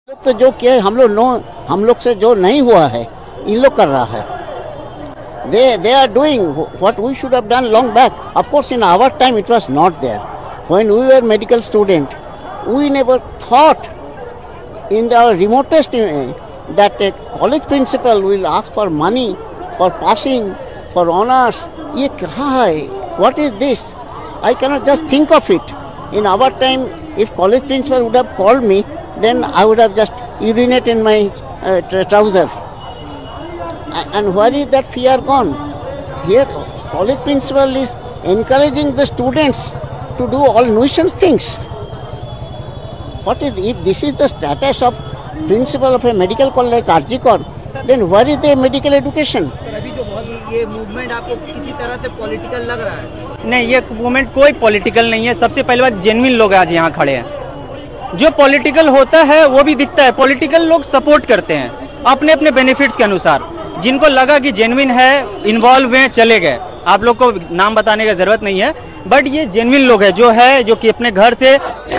तो जो किया है हम लोग से जो नहीं हुआ है इन लोग कर रहा है. They are doing what we should have done long back. Of course, in our time it was not there. When we were medical student, we never thought in our remotest that a college principal will ask for money for passing, for honors. ये कहाँ है? What is this? I cannot just think of it. In our time, if college principal would have called me, then I would have just urinated in my trouser. And where is that fear gone? Here, college principal is encouraging the students to do all nuisance things. What is, if this is the status of principal of a medical college like RG Corp, then where is the medical education? Sir, अभी जो बहुत ये movement आपको किसी तरह से political लग रहा है? नहीं, ये मूवमेंट कोई पॉलिटिकल नहीं है. सबसे पहली बात, जेन्युइन लोग आज यहाँ खड़े हैं. जो पॉलिटिकल होता है वो भी दिखता है. पॉलिटिकल लोग सपोर्ट करते हैं अपने अपने बेनिफिट्स के अनुसार. जिनको लगा कि जेन्युइन है, इन्वॉल्व हैं, चले गए. आप लोग को नाम बताने की जरूरत नहीं है, बट ये जेन्युइन लोग है जो कि अपने घर से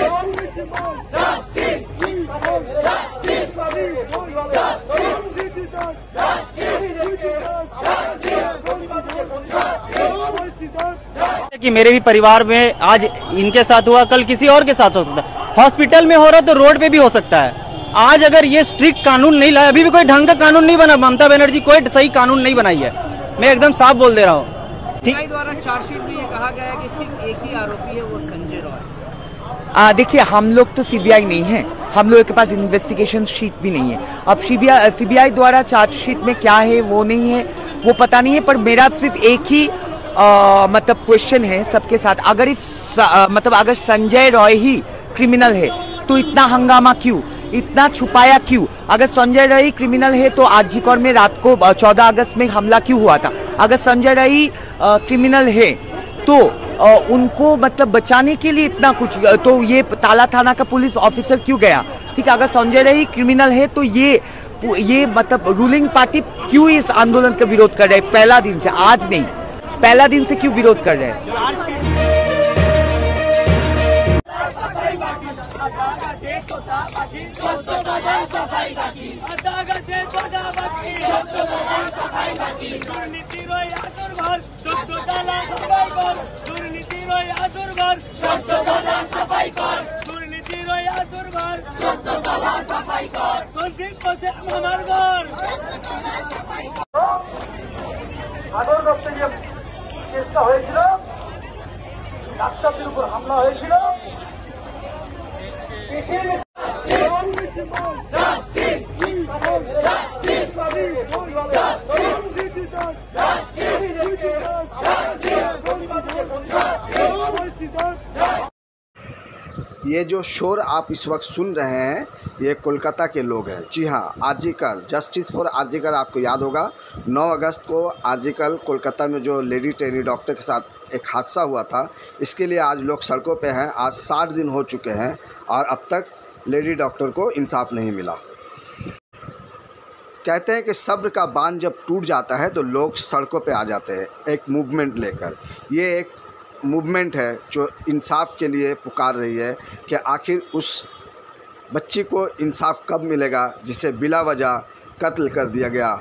कि मेरे भी परिवार में आज इनके साथ हुआ, कल किसी और के साथ हो सकता है. हॉस्पिटल में हो रहा तो रोड पे भी हो सकता है. आज अगर ये स्ट्रिक्ट कानून नहीं लाया, अभी भी कोई ढंग का कानून नहीं बना. ममता बनर्जी कोई सही कानून नहीं बनाई है. मैं एकदम साफ बोल दे रहा हूँ. ठीक द्वारा चार्जशीट में ये कहा गया है कि सिर्फ एक ही आरोपी है, वो संजय रॉय. देखिए, हम लोग तो सीबीआई नहीं है, हम लोग के पास इन्वेस्टिगेशन शीट भी नहीं है. अब सीबीआई द्वारा चार्जशीट में क्या है वो नहीं है, वो पता नहीं है. पर मेरा सिर्फ एक ही मतलब क्वेश्चन है सबके साथ. अगर अगर संजय रॉय ही क्रिमिनल है तो इतना हंगामा क्यों, इतना छुपाया क्यों? अगर संजय रॉय क्रिमिनल है तो आरजी कॉर में रात को 14 अगस्त में हमला क्यों हुआ था? अगर संजय रॉय क्रिमिनल है तो उनको मतलब बचाने के लिए इतना कुछ, तो ये ताला थाना का पुलिस ऑफिसर क्यों गया? ठीक है, अगर संजय रॉय क्रिमिनल है तो ये मतलब रूलिंग पार्टी क्यों इस आंदोलन का विरोध कर रहे हैं? पहला दिन से, आज नहीं, पहला दिन से क्यों विरोध कर रहे हैं? চেষ্টা হয়েছিল, ডাক্তারদের উপর হামলা হয়েছিল. ये जो शोर आप इस वक्त सुन रहे हैं, ये कोलकाता के लोग हैं. जी हाँ, आर्जिकल, जस्टिस फॉर आर्जिकल. आपको याद होगा 9 अगस्त को आर्जिकल कोलकाता में जो लेडी ट्रेनी डॉक्टर के साथ एक हादसा हुआ था, इसके लिए आज लोग सड़कों पे हैं. आज 60 दिन हो चुके हैं और अब तक लेडी डॉक्टर को इंसाफ नहीं मिला. कहते हैं कि सब्र का बांध जब टूट जाता है तो लोग सड़कों पे आ जाते हैं एक मूवमेंट लेकर. ये एक मूवमेंट है जो इंसाफ के लिए पुकार रही है कि आखिर उस बच्ची को इंसाफ कब मिलेगा जिसे बिला वजह कत्ल कर दिया गया.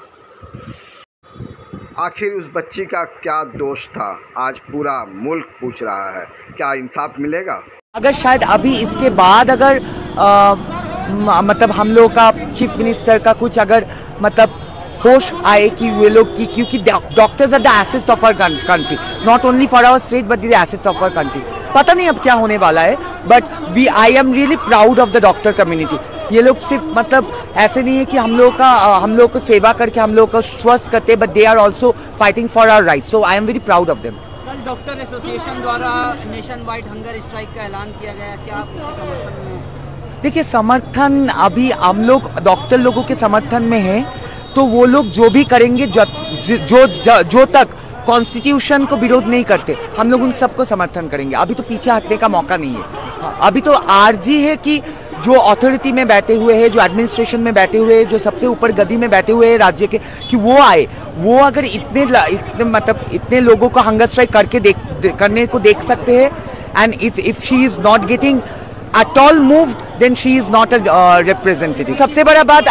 आखिर उस बच्ची का क्या दोष था, आज पूरा मुल्क पूछ रहा है. क्या इंसाफ मिलेगा? अगर शायद अभी इसके बाद अगर मतलब हम लोग का चीफ मिनिस्टर का कुछ अगर मतलब होश आए कि वे लोग की, क्योंकि doctors are the asset of our country, not only for our state but the asset of our country. पता नहीं अब क्या होने वाला है, but I am really proud of the doctor community. ये लोग सिर्फ मतलब ऐसे नहीं है कि हम लोग को सेवा करके हम लोग को स्वस्थ करते, but they are also fighting for our rights. So I am very proud of them. कल डॉक्टर एसोसिएशन द्वारा नेशन वाइड हंगर स्ट्राइक का ऐलान किया गया, क्या आप उसके समर्थन में? देखिए, समर्थन अभी हम लोग डॉक्टर लोगों के समर्थन में है, तो वो लोग जो भी करेंगे, जो तक कॉन्स्टिट्यूशन को विरोध नहीं करते, हम लोग उन सबको समर्थन करेंगे. अभी तो पीछे हटने का मौका नहीं है. अभी तो आरजी है कि जो अथॉरिटी में बैठे हुए हैं, जो एडमिनिस्ट्रेशन में बैठे हुए हैं, जो सबसे ऊपर गद्दी में बैठे हुए हैं राज्य के, कि वो आए. वो अगर इतने लोगों को हंगर स्ट्राइक करके करने को देख सकते हैं, and if she is not getting at all moved, then she is not a representative. सबसे बड़ा बात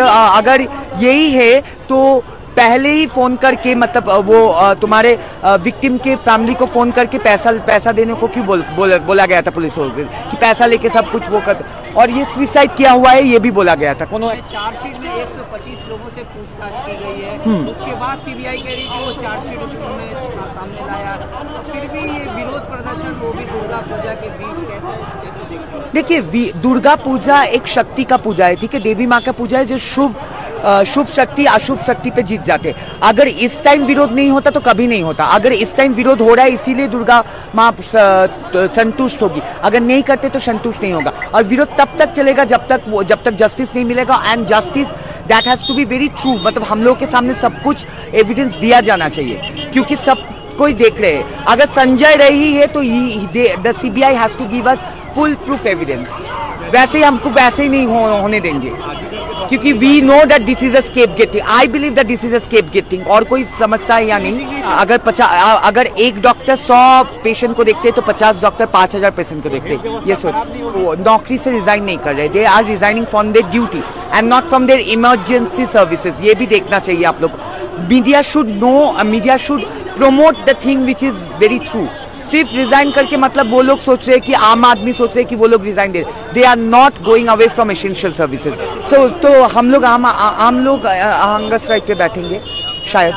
अगर यही है तो पहले ही फोन करके मतलब वो तुम्हारे विक्टिम के फैमिली को फोन करके पैसा देने को क्यों बोला गया था पुलिस को कि पैसा लेके सब कुछ वो कर, और ये सुसाइड किया हुआ है ये भी बोला गया था। चार्जशीट में 125 लोगों से पूछताछ की गई है, उसके बाद सीबीआई कह रही थी वो चार्जशीट उन्होंने सामने लाया, और फिर भी ये विरोध प्रदर्शन वो भी दुर्गा पूजा के बीच कैसे देखते हैं? देखिए दुर्गा पूजा एक शक्ति का पूजा है, ठीक है, देवी माँ का पूजा है जो शुभ शक्ति अशुभ शक्ति पे जीत जाते। अगर इस टाइम विरोध नहीं होता तो कभी नहीं होता। अगर इस टाइम विरोध हो रहा है इसीलिए दुर्गा माँ संतुष्ट होगी, अगर नहीं करते तो संतुष्ट नहीं होगा। और विरोध तब तक चलेगा जब तक जस्टिस नहीं मिलेगा, and justice that has to be very true. मतलब हम लोग के सामने सब कुछ एविडेंस दिया जाना चाहिए क्योंकि सब कोई देख रहे हैं। अगर संजय रही है तो the CBI has to give us full proof evidence. वैसे ही हमको वैसे ही नहीं होने देंगे क्योंकि we know that this is a scapegoating. I believe that this is a scapegoating. और कोई समझता है या नहीं? अगर एक डॉक्टर 100 पेशेंट को देखते तो 50 डॉक्टर 5000 पेशेंट को देखते। ये सोच, वो नौकरी से रिजाइन नहीं कर रहे, they are resigning from their duty and not from their emergency services. ये भी देखना चाहिए आप लोग। Media should no, media should promote the thing which is very true. सिर्फ रिजाइन करके मतलब वो लोग सोच रहे हैं कि आम आदमी सोच रहे हैं कि वो लोग रिजाइन दे, they are not going away from essential services. तो हम लोग आम लोग हंगर स्ट्राइक पे बैठेंगे शायद।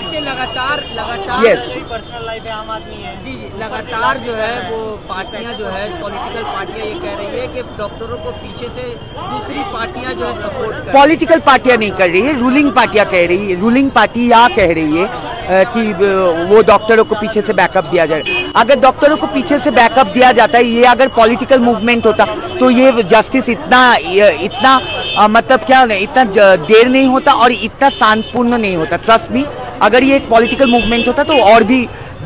लगातार Yes. पर्सनल लाइफ है, आम आदमी है जी, लगातार जो है वो पार्टियां जो है पॉलिटिकल पार्टियां ये कह रही है कि डॉक्टरों को पीछे से दूसरी पार्टियां जो है सपोर्ट कर। पॉलिटिकल पार्टियां नहीं कर रही है, रूलिंग पार्टियां कह रही है। रूलिंग पार्टी या कह रही है कि वो डॉक्टरों को पीछे से बैकअप दिया जाए। अगर डॉक्टरों को पीछे से बैकअप दिया जाता है, ये अगर पॉलिटिकल मूवमेंट होता तो ये जस्टिस इतना मतलब क्या इतना देर नहीं होता और इतना शांतिपूर्ण नहीं होता। ट्रस्ट मी, अगर ये एक पॉलिटिकल मूवमेंट होता तो और भी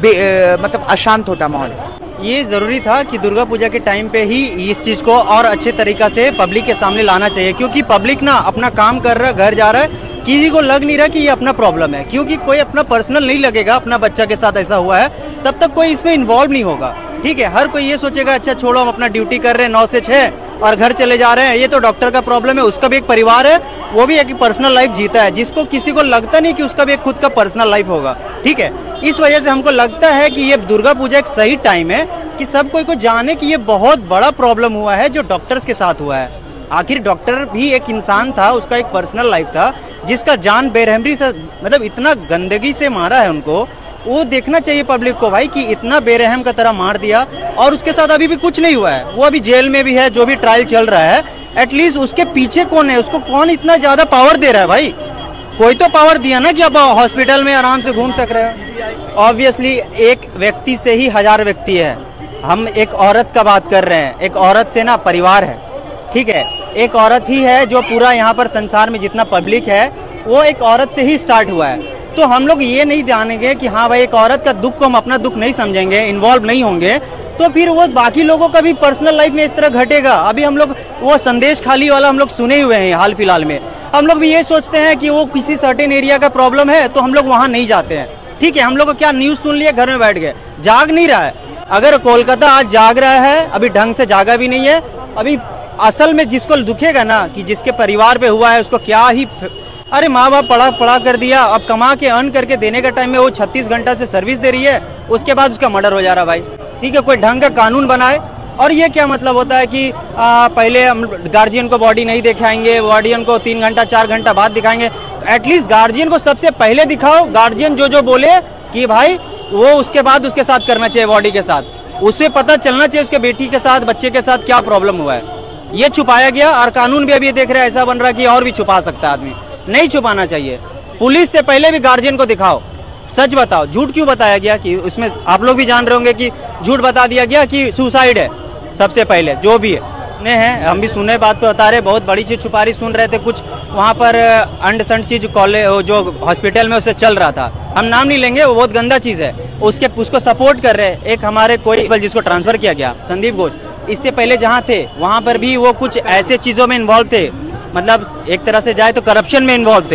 मतलब अशांत होता माहौल। ये ज़रूरी था कि दुर्गा पूजा के टाइम पे ही इस चीज़ को और अच्छे तरीक़ा से पब्लिक के सामने लाना चाहिए, क्योंकि पब्लिक ना अपना काम कर रहा है, घर जा रहा है, किसी को लग नहीं रहा कि ये अपना प्रॉब्लम है, क्योंकि कोई अपना पर्सनल नहीं लगेगा अपना बच्चा के साथ ऐसा हुआ है तब तक कोई इसमें इन्वॉल्व नहीं होगा। ठीक है, हर कोई ये सोचेगा अच्छा छोड़ो हम अपना ड्यूटी कर रहे हैं 9 से 6 और घर चले जा रहे हैं, ये तो डॉक्टर का प्रॉब्लम है, उसका भी एक परिवार है, वो भी एक पर्सनल लाइफ जीता है, जिसको किसी को लगता नहीं कि उसका भी एक खुद का पर्सनल लाइफ होगा। ठीक है, इस वजह से हमको लगता है कि ये दुर्गा पूजा एक सही टाइम है कि सब कोई को जाने कि ये बहुत बड़ा प्रॉब्लम हुआ है जो डॉक्टर्स के साथ हुआ है। आखिर डॉक्टर भी एक इंसान था, उसका एक पर्सनल लाइफ था, जिसका जान बेरहमी से मतलब इतना गंदगी से मारा है उनको। वो देखना चाहिए पब्लिक को भाई कि इतना बेरहम का तरह मार दिया और उसके साथ अभी भी कुछ नहीं हुआ है, वो अभी जेल में भी है, जो भी ट्रायल चल रहा है। एटलीस्ट उसके पीछे कौन है, उसको कौन इतना ज्यादा पावर दे रहा है? भाई कोई तो पावर दिया ना कि आप हॉस्पिटल में आराम से घूम सक रहे हो। ऑब्वियसली एक व्यक्ति से ही 1000 व्यक्ति है, हम एक औरत का बात कर रहे हैं, एक औरत से ना परिवार है। ठीक है, एक औरत ही है जो पूरा यहाँ पर संसार में जितना पब्लिक है वो एक औरत से ही स्टार्ट हुआ है। तो हम लोग ये नहीं जानेंगे कि हाँ भाई एक औरत का दुख को हम अपना दुख नहीं समझेंगे, इन्वॉल्व नहीं होंगे, तो फिर वो बाकी लोगों का भी पर्सनल लाइफ में इस तरह घटेगा। अभी हम लोग वो संदेश खाली वाला हम लोग सुने हुए हैं हाल फिलहाल में, हम लोग भी ये सोचते हैं कि वो किसी सर्टेन एरिया का प्रॉब्लम है तो हम लोग वहाँ नहीं जाते हैं। ठीक है, हम लोग क्या न्यूज़ सुन लिया, घर में बैठ गए, जाग नहीं रहा है। अगर कोलकाता आज जाग रहा है, अभी ढंग से जागा भी नहीं है। अभी असल में जिसको दुखेगा ना कि जिसके परिवार पे हुआ है उसको क्या ही, अरे माँ बाप पढ़ा कर दिया, अब कमा के अर्न करके देने का टाइम में वो 36 घंटा से सर्विस दे रही है, उसके बाद उसका मर्डर हो जा रहा भाई। ठीक है, कोई ढंग का कानून बनाए। और ये क्या मतलब होता है कि पहले हम गार्जियन को बॉडी नहीं दिखाएंगे, गार्जियन को 3 घंटा 4 घंटा बाद दिखाएंगे। एटलीस्ट गार्जियन को सबसे पहले दिखाओ, गार्जियन जो बोले कि भाई वो उसके बाद उसके साथ करना चाहिए, बॉडी के साथ उसे पता चलना चाहिए उसके बेटी के साथ बच्चे के साथ क्या प्रॉब्लम हुआ है। ये छुपाया गया और कानून भी अभी देख रहे हैं ऐसा बन रहा है कि और भी छुपा सकता है आदमी, नहीं छुपाना चाहिए। पुलिस से पहले भी गार्जियन को दिखाओ, सच बताओ। झूठ क्यों बताया गया कि उसमें आप लोग भी जान रहे होंगे कि झूठ बता दिया गया कि सुसाइड है। सबसे पहले जो भी है हम भी सुने, बात पे बता रहे, बहुत बड़ी चीज छुपा रही सुन रहे थे, कुछ वहाँ पर अंडसंड चीज कॉलेज जो हॉस्पिटल में उसे चल रहा था, हम नाम नहीं लेंगे, वो बहुत गंदा चीज है, उसको सपोर्ट कर रहे। एक हमारे कोई जिसको ट्रांसफर किया गया संदीप घोष, इससे पहले जहाँ थे वहाँ पर भी वो कुछ ऐसे चीजों में इन्वॉल्व थे, मतलब एक तरह से जाए तो करप्शन में इन्वॉल्व थे।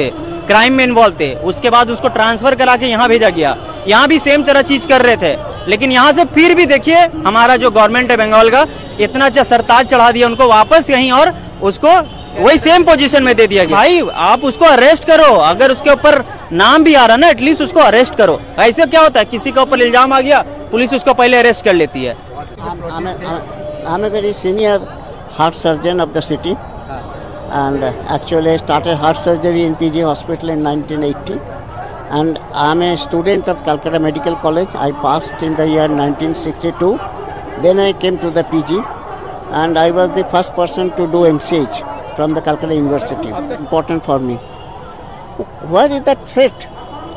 क्राइम में इन्वॉल्व थे, उसके बाद उसको ट्रांसफर करा के यहाँ भेजा गया। यहाँ भी सेम तरह चीज कर रहे थे, लेकिन यहाँ से फिर भी देखिए हमारा जो गवर्नमेंट है बंगाल का इतना अच्छा सरताज चढ़ा दिया उनको वापस यहीं, और उसको वही सेम पोजीशन में दे दिया गया। भाई आप उसको अरेस्ट करो, अगर उसके ऊपर नाम भी आ रहा ना एटलीस्ट उसको अरेस्ट करो। ऐसे क्या होता है, किसी के ऊपर इल्जाम आ गया पुलिस उसको पहले अरेस्ट कर लेती है। I'm a very senior heart surgeon of the city, and actually I started heart surgery in PG Hospital in 1980, and I'm a student of Calcutta Medical College. I passed in the year 1962. Then I came to the PG, and I was the first person to do MCH from the Calcutta University. Important for me. Where is that threat?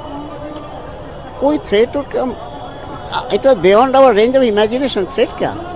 कोई threat would come. It was beyond our range of imagination. Threat क्या?